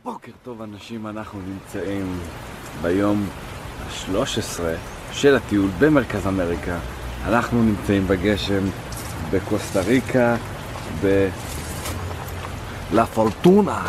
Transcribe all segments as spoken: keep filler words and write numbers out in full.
בוקר טוב אנשים, אנחנו נמצאים ביום ה-שלוש עשרה של הטיול במרכז אמריקה. אנחנו נמצאים בגשם בקוסטה ריקה, בלה פורטונה,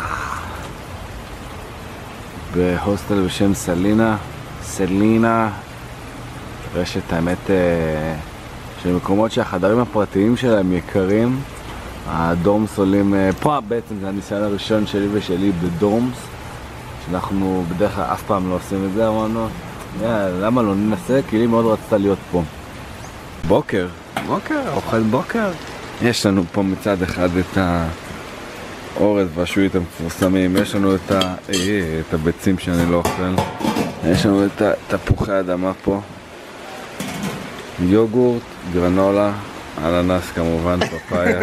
בהוסטל בשם סלינה, סלינה, רשת האמת של מקומות שהחדרים הפרטיים שלהם יקרים. הדורמס עולים, פה בעצם זה הניסיון הראשון שלי ושלי בדורמס, שאנחנו בדרך כלל אף פעם לא עושים את זה. אמרנו, למה לא ננסה? כי לי מאוד רצתה להיות פה. בוקר, בוקר, אוכל בוקר. יש לנו פה מצד אחד את האורז והשועית המפורסמים, יש לנו את, ה... את הביצים שאני לא אוכל, יש לנו את תפוחי אדמה פה, יוגורט, גרנולה, אננס כמובן, פפאיה,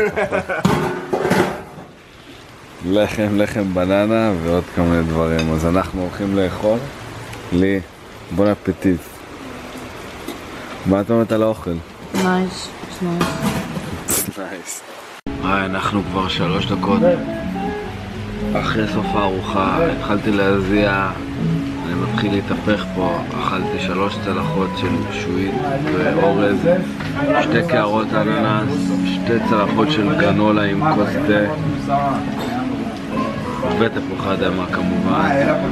לחם, לחם בננה ועוד כל מיני דברים. אז אנחנו הולכים לאכול. לי, בון אפטיט. מה אתה אומרת על האוכל? נייס, נייס. נייס. היי, אנחנו כבר שלוש דקות אחרי סוף הארוחה. התחלתי להזיע, אני מתחיל להתהפך פה. אכלתי שלוש צלחות של שועית ואורז, שתי קערות אננס, שתי צלחות של גרנולה עם כוס תה ותפוחי אדמה כמובן.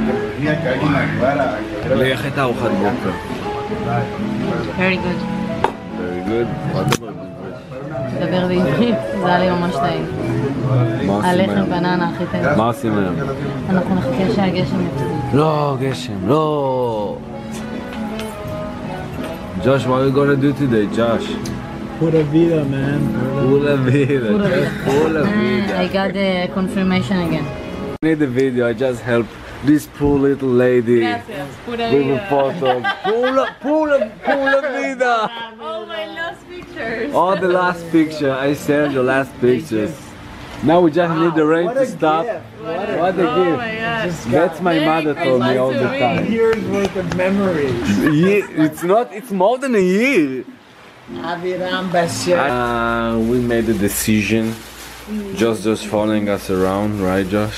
לי, איך הייתה ארוחת בוקר? Very good. Very good. דבר בעברית, זה היה לי ממש טעים. הלחם בננה הכי טעים. מה עושים היום? אנחנו נחכה שהגשם יפסיק. לא, גשם, לא. Josh, what are you gonna do today, Josh? Pura vida, man. Pura vida. Pura vida. I got the confirmation again. I need the video. I just helped this poor little lady with a photo. Pura, pura, pura vida. All my last pictures. All the last picture. I sent the last pictures. Now we just need the rain to stop. What a gift. That's my mother told me all the time. Years worth of memories. Yeah, it's not, it's more than a year. Aviram Basya. Uh, we made a decision. Just just following us around, right, Josh?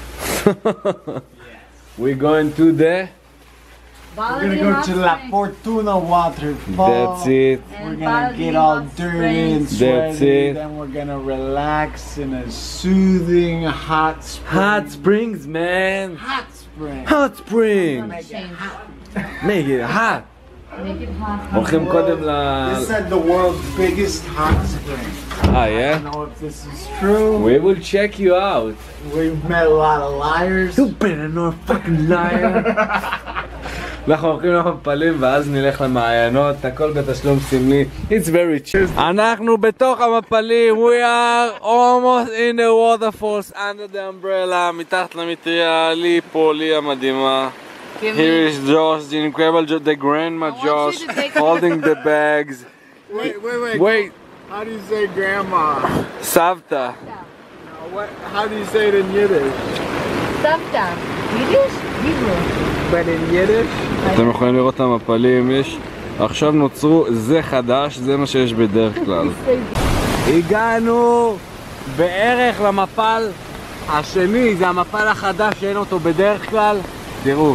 We're going to the... We're gonna go to La Fortuna waterfall. That's it. We're gonna get all dirty and That's sweaty. it. Then we're gonna relax in a soothing hot spring. Hot springs, man. Hot spring. Hot springs. Make it hot. Make it hot. Make it hot. הולכים קודם ל... This is the world's biggest hot spring. Ah, I yeah? don't know if this is true. We will check you out. We've met a lot of liars. You better not fucking liar. אנחנו הולכים למפלים ואז נלך למעיינות, הכל בתשלום סמלי. It's very cheap. אנחנו בתוך המפלים. We are almost in the waterfalls under the umbrella. מתחת למטריה, לי פה, לי המדהימה. Here is Josh, the incredible Josh, the grandma Josh, holding the bags. Wait, wait, wait. Wait, How do you say grandma? סבתא. What? How do you say it in Yiddish? סבתא. יידיש? Hebrew. But in Yiddish? אתם יכולים לראות את המפלים, יש עכשיו נוצרו, זה חדש, זה מה שיש בדרך כלל. הגענו בערך למפל השני, זה המפל החדש שאין אותו בדרך כלל. תראו,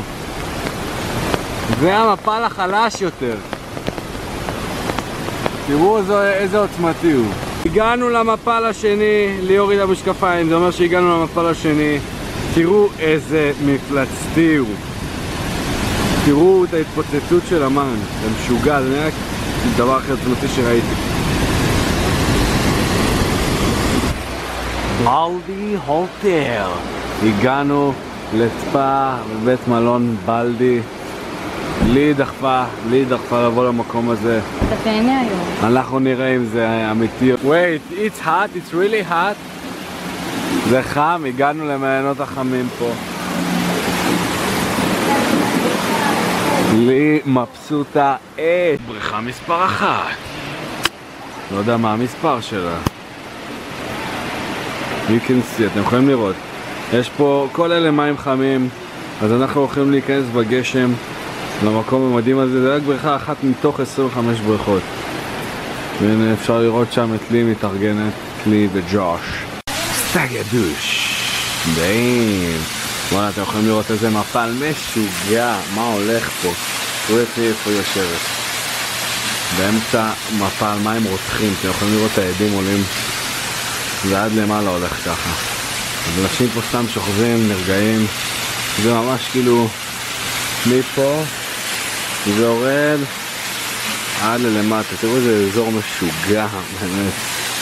זה המפל החלש יותר. תראו איזה, איזה עוצמתי הוא. הגענו למפל השני, לי הוריד המשקפיים, זה אומר שהגענו למפל השני. תראו איזה מפלצתי הוא. תראו את ההתפוצצות של המן, זה משוגע, זה נראה דבר אחר עצמתי שראיתי. בלדי הוטל. הגענו לצפה בבית מלון בלדי. לי דחפה, לי דחפה לבוא למקום הזה. אתה תהנה היום. אנחנו נראה אם זה אמיתי. Wait, it's hot, it's really hot. זה חם, הגענו למעיינות החמים פה. לי מבסוטה את בריכה מספר אחת. לא יודע מה המספר שלה. You can see, אתם יכולים לראות. יש פה כל אלה מים חמים, אז אנחנו הולכים להיכנס בגשם למקום המדהים הזה. זה רק בריכה אחת מתוך עשרים וחמש בריכות. והנה אפשר לראות שם את לי מתארגנת, לי וג'וש. סטגדוש. דיים. וואלה, אתם יכולים לראות איזה מפל משוגע, מה הולך פה? תראו איפה איפה יושבת. באמצע מפל מים רוצחים, אתם יכולים לראות את העדים עולים. זה עד למעלה הולך ככה. אז אנשים פה סתם שוכבים, נרגעים. זה ממש כאילו מפה, זה יורד עד ללמטה. תראו איזה אזור משוגע, באמת.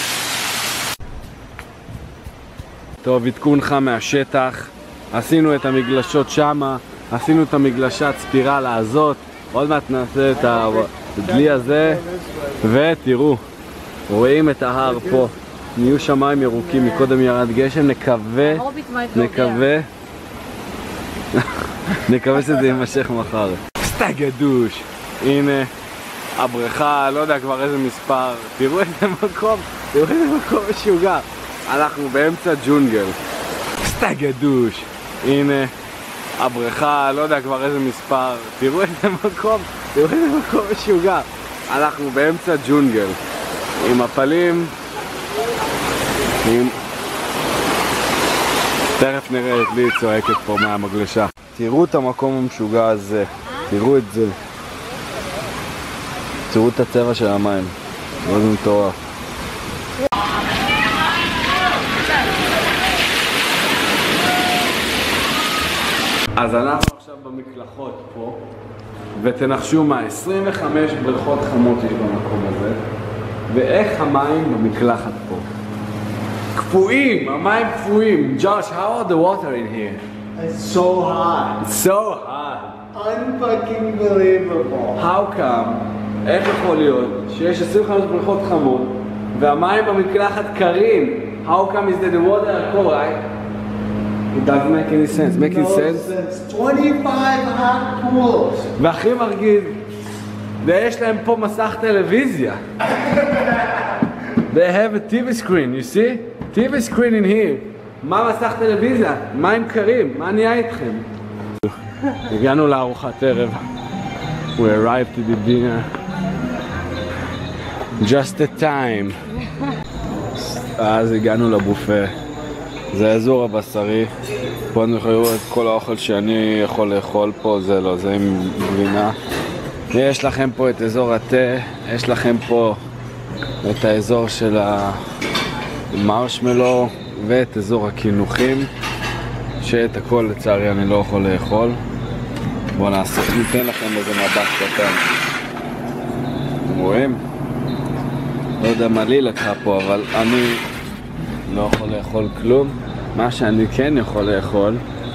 טוב, עדכונך מהשטח. עשינו את המגלשות שמה, עשינו את המגלשת ספירלה הזאת. עוד מעט נעשה את הדלי הזה. ותראו, רואים את ההר פה. נהיו שמיים ירוקים, מקודם ירד גשם. נקווה, נקווה נקווה שזה יימשך מחר. סתה גדוש. הנה הבריכה, לא יודע כבר איזה מספר. תראו איזה מקום, תראו איזה מקום משוגע. אנחנו באמצע ג'ונגל. סתה גדוש. הנה הבריכה, לא יודע כבר איזה מספר. תראו איזה מקום, תראו איזה מקום משוגע. אנחנו באמצע ג'ונגל עם הפלים, עם... תכף נראה את לי צועקת פה מהמגלשה. תראו את המקום המשוגע הזה, תראו את זה. תראו את הצבע של המים, תראו זה מטורף. אז אנחנו עכשיו במקלחות פה, ותנחשו מה, עשרים וחמש בריכות חמות יש במקום הזה, ואיך המים במקלחת פה? קפואים, המים קפואים. Josh, how are the water in here? It's so hot. It's so hot. Unfucking believable. How come? איך יכול להיות שיש עשרים וחמש בריכות חמות והמים במקלחת קרים? How come is that the water cold, right? It doesn't make any sense. Making No sense? sense. twenty-five hot pools. והכי מרגיז, ויש להם פה מסך טלוויזיה. They have a T V screen, you see? T V screen in here. מה מסך טלוויזיה? מים קרים, מה נהיה איתכם? הגענו לארוחת ערב. We arrived to the dinner. Just the time. אז הגענו לבופה. זה האזור הבשרי. פה אני יכול לראות את כל האוכל שאני יכול לאכול פה. זה לא, זה עם גבינה. יש לכם פה את אזור התה. יש לכם פה את האזור של המרשמלו ואת אזור הכינוחים, שאת הכל לצערי אני לא יכול לאכול. בואו נעשה, ניתן לכם איזה מבט קטן. אתם רואים? לא יודע מה לי לקחה פה, אבל אני לא יכול לאכול כלום. מה שאני כן יכול לאכול,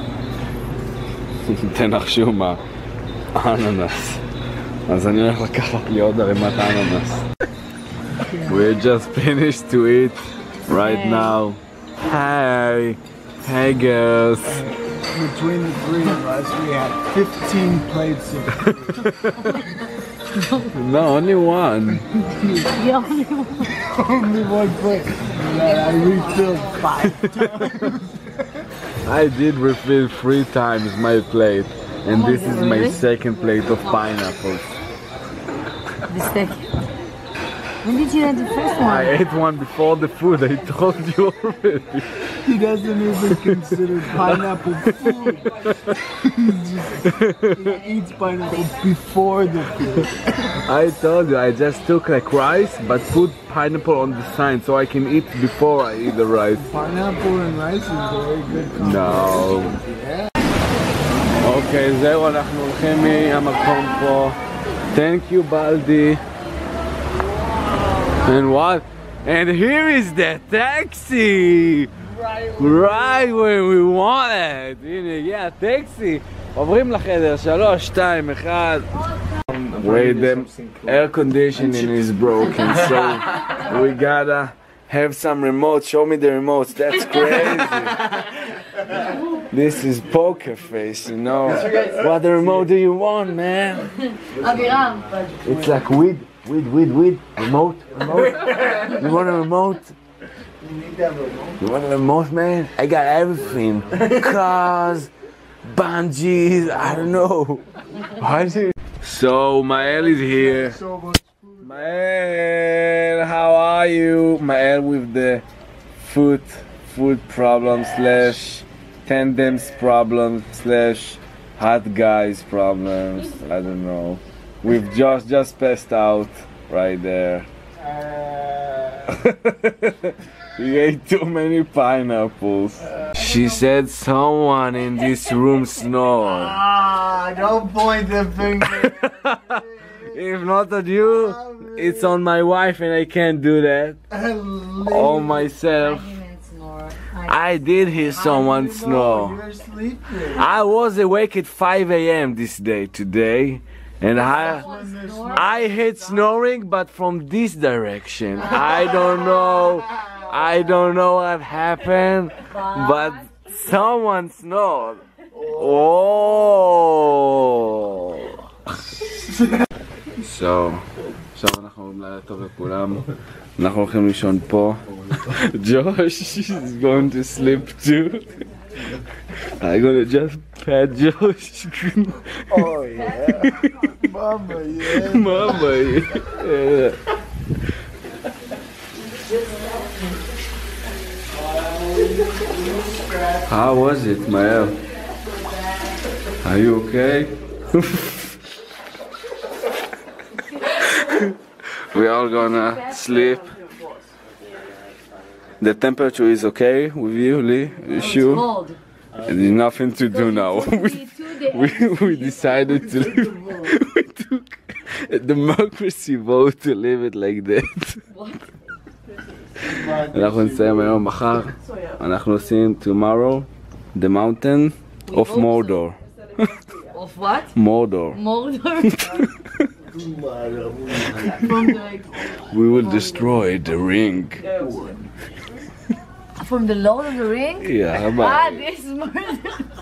תנחשו מה, אננס. אז אני הולך לקחת לי עוד ערימת אננס. We just finished to eat right Hey. now. Hey, hey girls. Between the three of us, we had fifteen plates of food. No, only one. Only one plate. That I refilled five times. I did refill three times my plate, and Oh, this is my really? second plate of pineapples. The second. When did you have the first one? I ate one before the food, I told you already. He doesn't even consider pineapple food. He just he eats pineapple before the food. I told you, I just took like rice, but put pineapple on the side so I can eat before I eat the rice. Pineapple and rice is very good combination. No. אוקיי, זהו, אנחנו הולכים מהמקום פה. Thank you, בלדי. And what? And here is the taxi! Right where we want it! הנה, הגיע הטקסי! עוברים לחדר, שלוש, שתיים, אחד. Wait, the air conditioning is broken, so we gotta have some remote. Show me the remotes, that's crazy! This is poker face, you know. What the remote do you want, man? אבירם. It's like weed, weed, weed, weed. Remote, remote. You want a remote? You want a remote, man? I got everything. Cars, bungees, I don't know. Why do you... So, Mael is here. Mael, how are you? Mael with the foot, foot problem slash tandems problems slash hot guys problems. I don't know. We've just just passed out right there. We ate too many pineapples. She said someone in this room snored. Ah, don't point the finger. If not at you, it's on my wife and I can't do that. On myself. I did hear someone snore. You're sleeping. I was awake at five A M this day today, and I I heard snoring, but from this direction. I don't know. I don't know what happened, but someone snored. Oh. So, עכשיו אנחנו אומרים לילה טוב לכולם. אנחנו הולכים לישון פה. Josh is going to sleep too. I'm gonna just pat Josh. Oh yeah. Mama, yeah. Mama, yeah. How was it, Mael? Are you okay? We are gonna sleep. The temperature is okay with you, Lee? You sure? cold. There's nothing to do now. We, we, we decided to leave. We took a democracy vote to leave it like that. אנחנו נסיים היום מחר. אנחנו עושים tomorrow the mountain of Mordor. Of what? Mordor. Mordor? We will destroy the ring. From the Lord of the Rings? Yeah, Ah, this Mordor.